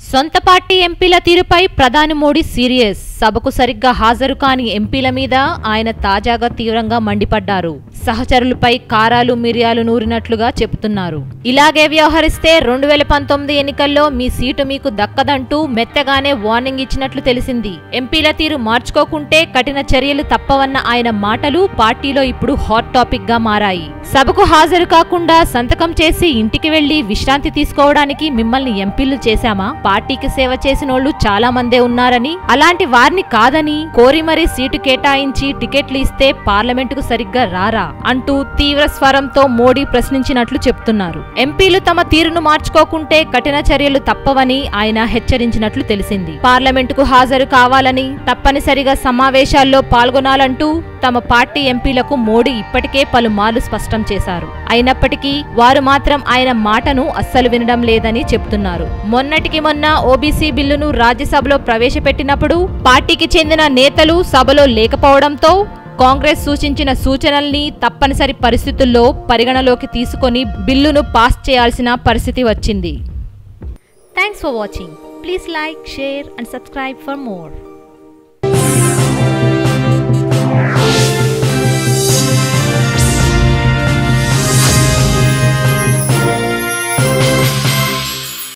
సొంత పార్టీ ఎంపీల తీరుపై ప్రధాని మోడీ సీరియస్. సభకు సరిగ్గా హాజరు కాని ఎంపీల మీద ఆయన తాజాగా తీవ్రంగా మండిపడ్డారు. సహచరులపై కారాలు మిరియాలు నూరినట్లుగా చెబుతున్నారు. ఇలాగే వ్యవహరిస్తే 2019 ఎన్నికల్లో మీ సీటు మీకు దక్కదంటూ మెత్తగానే వార్నింగ్ ఇచ్చినట్లు తెలిసింది. ఎంపీల తీరు మార్చుకోకుంటే కఠిన చర్యలు తప్పవన్న ఆయన మాటలు పార్టీలో ఇప్పుడు హాట్ టాపిక్ గా మారాయి. సభకు హాజరు కాకుండా సంతకం చేసి ఇంటికి వెళ్లి విశ్రాంతి తీసుకోవడానికి మిమ్మల్ని ఎంపీలు చేశామా? పార్టీకి సేవ చేసినోళ్లు చాలా మందే ఉన్నారని, అలాంటి వారిని కాదని కోరి మరీ సీటు కేటాయించి టికెట్లు ఇస్తే పార్లమెంటుకు సరిగ్గా రారా అంటూ తీవ్ర స్వరంతో మోడీ ప్రశ్నించినట్లు చెప్తున్నారు. ఎంపీలు తమ తీరును మార్చుకోకుంటే కఠిన చర్యలు తప్పవని ఆయన హెచ్చరించినట్లు తెలిసింది. పార్లమెంటుకు హాజరు కావాలని, తప్పనిసరిగా సమావేశాల్లో పాల్గొనాలంటూ తమ పార్టీ ఎంపీలకు మోడీ ఇప్పటికే పలుమార్లు స్పష్టం చేశారు. అయినప్పటికీ వారు మాత్రం ఆయన మాటను అస్సలు వినడం లేదని చెప్తున్నారు. మొన్నటికి మొన్న ఓబీసీ బిల్లును రాజ్యసభలో ప్రవేశపెట్టినప్పుడు పార్టీకి చెందిన నేతలు సభలో లేకపోవడంతో కాంగ్రెస్ సూచించిన సూచనల్ని తప్పనిసరి పరిస్థితుల్లో పరిగణలోకి తీసుకొని బిల్లును పాస్ చేయాల్సిన పరిస్థితి వచ్చింది. Thanks for watching. Please like, share and subscribe for more.